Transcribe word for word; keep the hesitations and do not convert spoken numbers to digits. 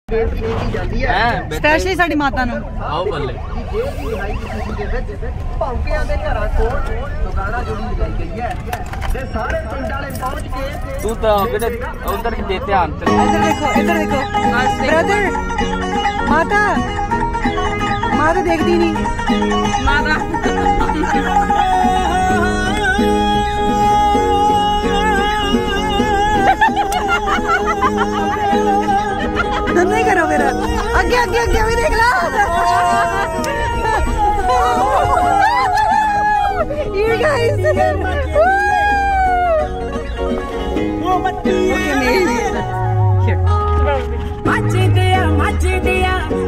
Specially साडी माता नु आओ बल्ले तू तो उधर की देते हैं। इधर देखो इधर देखो ब्रदर, माता माता देखती नहीं माता नहीं करो मेरा आगे आगे आगे भी देख ला you guys okay maybe here मच दिया मच दिया